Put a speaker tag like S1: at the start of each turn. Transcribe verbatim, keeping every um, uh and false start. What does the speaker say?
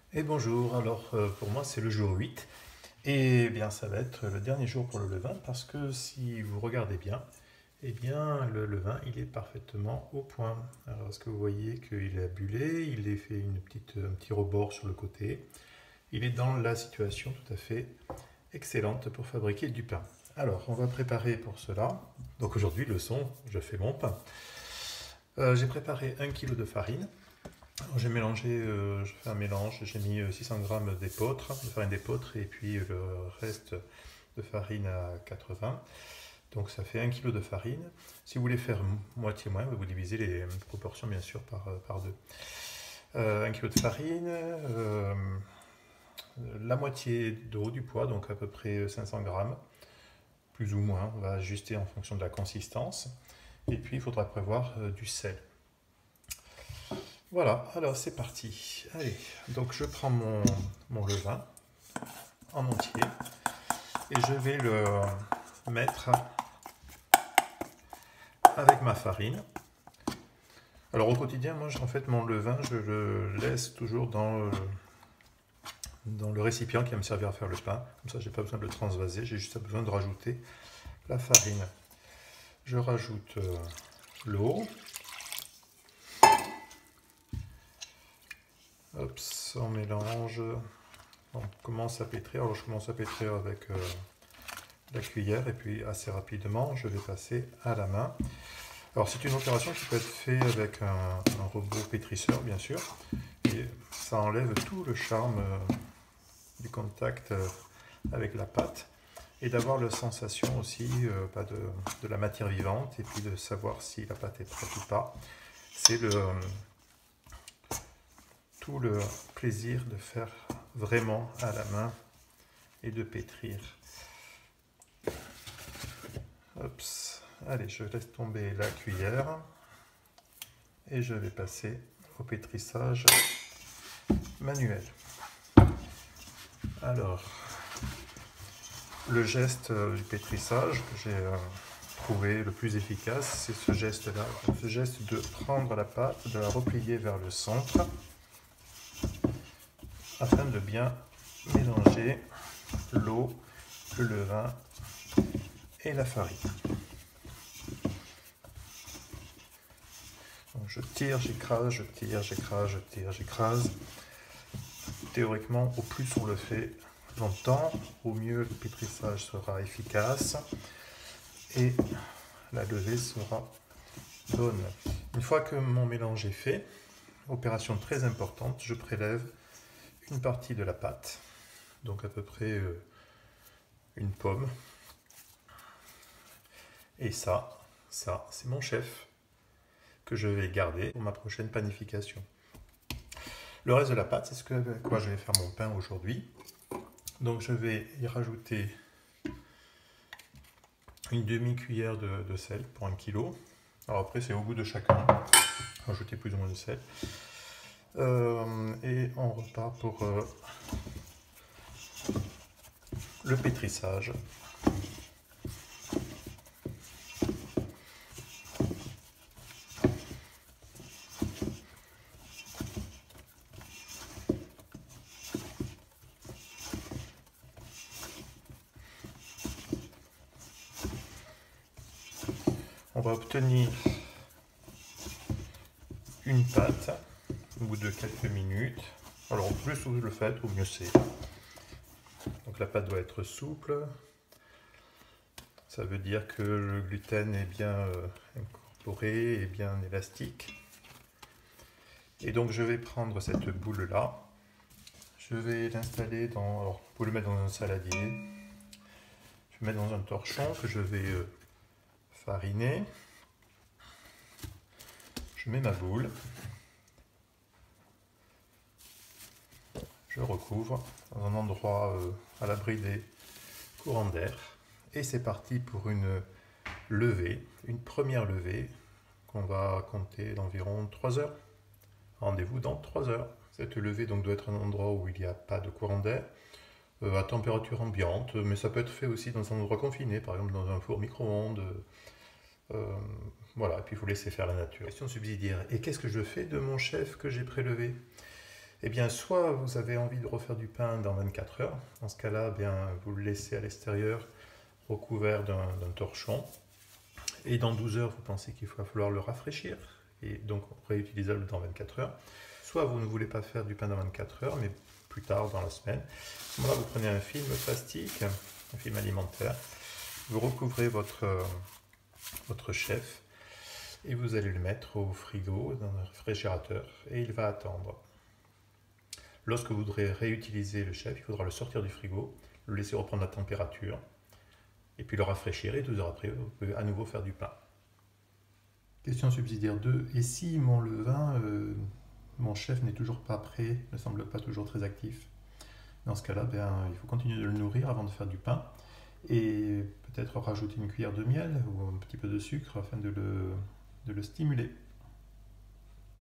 S1: Et bonjour, alors euh, pour moi c'est le jour huit et eh bien ça va être le dernier jour pour le levain parce que si vous regardez bien, eh bien le levain il est parfaitement au point. Alors est-ce que vous voyez qu'il est abulé, il est fait une petite, un petit rebord sur le côté, il est dans la situation tout à fait excellente pour fabriquer du pain. Alors on va préparer pour cela, donc aujourd'hui leçon, je fais mon pain. Euh, j'ai préparé un kilo de farine. J'ai mélangé, euh, je fais un mélange, j'ai mis six cents grammes d'épeautre, de farine d'épeautre et puis le reste de farine à quatre-vingts. Donc ça fait un kilo de farine. Si vous voulez faire moitié moins, vous divisez les proportions bien sûr par, par deux. Euh, un kilo de farine, euh, la moitié d'eau du poids, donc à peu près cinq cents grammes, plus ou moins, on va ajuster en fonction de la consistance. Et puis il faudra prévoir euh, du sel. Voilà, alors c'est parti. Allez, donc je prends mon, mon levain en entier et je vais le mettre avec ma farine. Alors au quotidien, moi en fait mon levain, je le laisse toujours dans, euh, dans le récipient qui va me servir à faire le pain. Comme ça, j'ai pas besoin de le transvaser, j'ai juste besoin de rajouter la farine. Je rajoute euh, l'eau. Hop, on mélange. On commence à pétrir. Alors je commence à pétrir avec euh, la cuillère et puis assez rapidement, je vais passer à la main. Alors c'est une opération qui peut être faite avec un, un robot pétrisseur bien sûr, et ça enlève tout le charme euh, du contact euh, avec la pâte et d'avoir la sensation aussi euh, bah, de, de la matière vivante et puis de savoir si la pâte est prête ou pas. C'est le, tout le plaisir de faire vraiment à la main et de pétrir. Hops. Allez, je laisse tomber la cuillère et je vais passer au pétrissage manuel. Alors, le geste du pétrissage que j'ai euh, trouvé le plus efficace, c'est ce geste-là, ce geste de prendre la pâte, de la replier vers le centre, afin de bien mélanger l'eau, le levain et la farine. Donc je tire, j'écrase, je tire, j'écrase, je tire, j'écrase. Théoriquement, au plus on le fait longtemps, au mieux le pétrissage sera efficace et la levée sera bonne. Une fois que mon mélange est fait, opération très importante, je prélève une partie de la pâte, donc à peu près une pomme. Et ça, ça, c'est mon chef que je vais garder pour ma prochaine panification. Le reste de la pâte, c'est ce que, avec quoi je vais faire mon pain aujourd'hui. Donc je vais y rajouter une demi-cuillère de, de sel pour un kilo. Alors après, c'est au goût de chacun. Rajouter plus ou moins de sel. Euh, et on repart pour euh, le pétrissage. On va obtenir une pâte au bout de quelques minutes. Alors au plus vous le faites, au mieux c'est. Donc la pâte doit être souple. Ça veut dire que le gluten est bien euh, incorporé et bien élastique. Et donc je vais prendre cette boule là. Je vais l'installer dans... Alors vous pouvez le mettre dans un saladier. Je vais mettre dans un torchon que je vais euh, fariner. Je mets ma boule. Je recouvre dans un endroit euh, à l'abri des courants d'air. Et c'est parti pour une levée, une première levée qu'on va compter d'environ trois heures. Rendez-vous dans trois heures. Cette levée donc doit être un endroit où il n'y a pas de courant d'air, euh, à température ambiante, mais ça peut être fait aussi dans un endroit confiné, par exemple dans un four micro-ondes. Euh, voilà, et puis il faut laisser faire la nature. Question subsidiaire. Et qu'est-ce que je fais de mon chef que j'ai prélevé? Eh bien, soit vous avez envie de refaire du pain dans vingt-quatre heures. Dans ce cas-là, eh bien, vous le laissez à l'extérieur recouvert d'un d'un torchon. Et dans douze heures, vous pensez qu'il va falloir le rafraîchir et donc réutilisable dans vingt-quatre heures. Soit vous ne voulez pas faire du pain dans vingt-quatre heures, mais plus tard dans la semaine. À ce moment-là, vous prenez un film plastique, un film alimentaire, vous recouvrez votre, euh, votre chef et vous allez le mettre au frigo, dans un réfrigérateur, et il va attendre. Lorsque vous voudrez réutiliser le chef, il faudra le sortir du frigo, le laisser reprendre la température, et puis le rafraîchir, et douze heures après, vous pouvez à nouveau faire du pain. Question subsidiaire deux. Et si mon levain, euh, mon chef n'est toujours pas prêt, ne semble pas toujours très actif? Dans ce cas-là, ben, il faut continuer de le nourrir avant de faire du pain, et peut-être rajouter une cuillère de miel ou un petit peu de sucre afin de le, de le stimuler.